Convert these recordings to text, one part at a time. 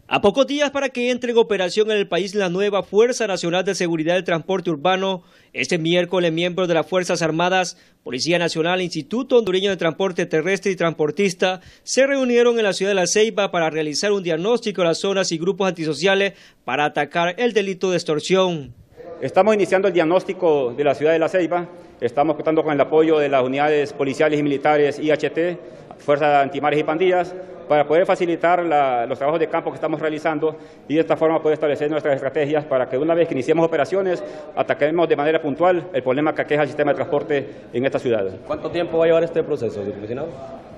A pocos días para que entre en operación en el país la nueva Fuerza Nacional de Seguridad del Transporte Urbano, este miércoles miembros de las Fuerzas Armadas, Policía Nacional, Instituto Hondureño de Transporte Terrestre y Transportista se reunieron en la ciudad de La Ceiba para realizar un diagnóstico de las zonas y grupos antisociales para atacar el delito de extorsión. Estamos iniciando el diagnóstico de la ciudad de La Ceiba, estamos contando con el apoyo de las unidades policiales y militares IHT, Fuerzas Antimares y Pandillas, para poder facilitar los trabajos de campo que estamos realizando y de esta forma poder establecer nuestras estrategias para que una vez que iniciemos operaciones ataquemos de manera puntual el problema que aqueja el sistema de transporte en esta ciudad. ¿Cuánto tiempo va a llevar este proceso, comisionado?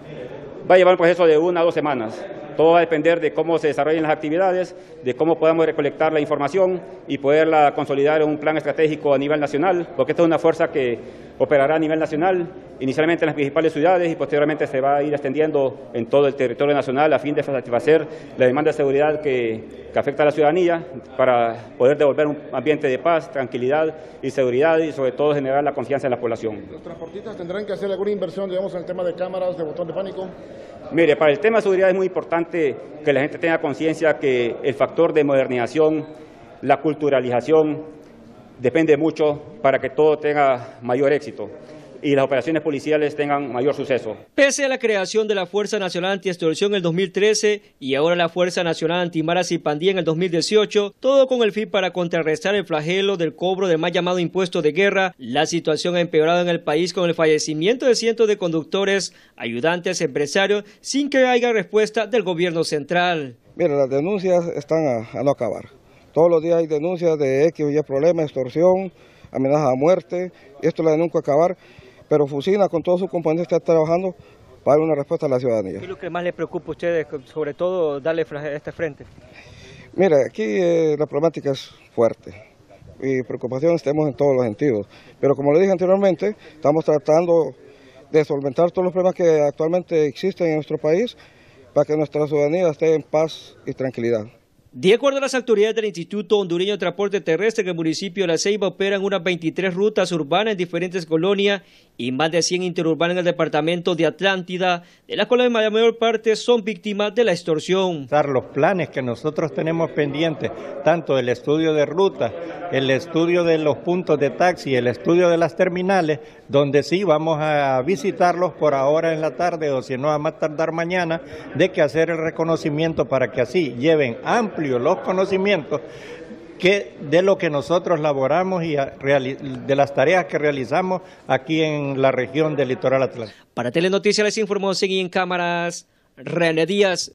Va a llevar un proceso de 1 a 2 semanas. Todo va a depender de cómo se desarrollen las actividades, de cómo podamos recolectar la información y poderla consolidar en un plan estratégico a nivel nacional, porque esta es una fuerza que operará a nivel nacional, inicialmente en las principales ciudades y posteriormente se va a ir extendiendo en todo el territorio nacional a fin de satisfacer la demanda de seguridad que afecta a la ciudadanía para poder devolver un ambiente de paz, tranquilidad y seguridad y sobre todo generar la confianza en la población. ¿Los transportistas tendrán que hacer alguna inversión, digamos, en el tema de cámaras, de botón de pánico? Mire, para el tema de seguridad es muy importante que la gente tenga conciencia que el factor de modernización, la culturalización, depende mucho para que todo tenga mayor éxito y las operaciones policiales tengan mayor suceso. Pese a la creación de la Fuerza Nacional Antiextorsión en el 2013 y ahora la Fuerza Nacional Antimaras y Pandilla en el 2018, todo con el fin para contrarrestar el flagelo del cobro del mal llamado impuesto de guerra, la situación ha empeorado en el país con el fallecimiento de cientos de conductores, ayudantes, empresarios, sin que haya respuesta del gobierno central. Mira, las denuncias están a no acabar. Todos los días hay denuncias de X o Y problemas, extorsión, amenazas a muerte, esto la de nunca acabar. Pero Fusina con todos sus componentes está trabajando para dar una respuesta a la ciudadanía. ¿Qué es lo que más le preocupa a ustedes, sobre todo darle a este frente? Mira, aquí la problemática es fuerte y preocupaciones tenemos en todos los sentidos. Pero como le dije anteriormente, estamos tratando de solventar todos los problemas que actualmente existen en nuestro país para que nuestra ciudadanía esté en paz y tranquilidad. De acuerdo a las autoridades del Instituto Hondureño de Transporte Terrestre, en el municipio de La Ceiba operan unas 23 rutas urbanas en diferentes colonias y más de 100 interurbanas en el departamento de Atlántida, de las cuales la mayor parte son víctimas de la extorsión. Los planes que nosotros tenemos pendientes, tanto el estudio de ruta, el estudio de los puntos de taxi, el estudio de las terminales, donde sí vamos a visitarlos por ahora en la tarde o si no a más tardar mañana, de que hacer el reconocimiento para que así lleven amplio los conocimientos que de lo que nosotros laboramos y de las tareas que realizamos aquí en la región del Litoral Atlántico. Para Telenoticias les informó, seguí en cámaras, René Díaz.